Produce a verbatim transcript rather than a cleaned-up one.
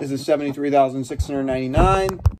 This is seventy-three thousand six hundred ninety-nine dollars.